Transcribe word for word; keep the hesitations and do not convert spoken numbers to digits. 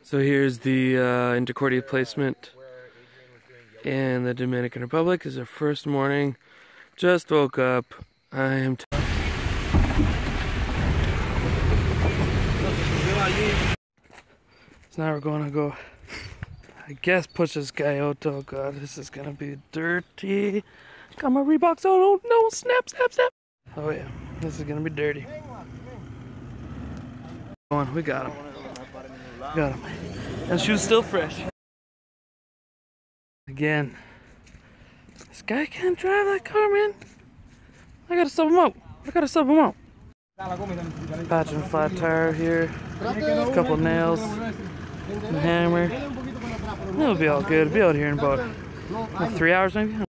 So here's the uh, intercordia placement in the Dominican Republic. This is our first morning. Just woke up. I am tired. So now we're gonna go, I guess, push this guy out. Oh god, this is gonna be dirty. Got my Reeboks. Oh no, no, snap, snap, snap. Oh yeah, this is gonna be dirty. Come on, we got him. We got him. And shoes still fresh. Again, this guy can't drive that car, man. I gotta sub him out. I gotta sub him out. Patching flat tire here. A couple nails. A hammer. It'll be all good. It'll be out here in about, about three hours maybe.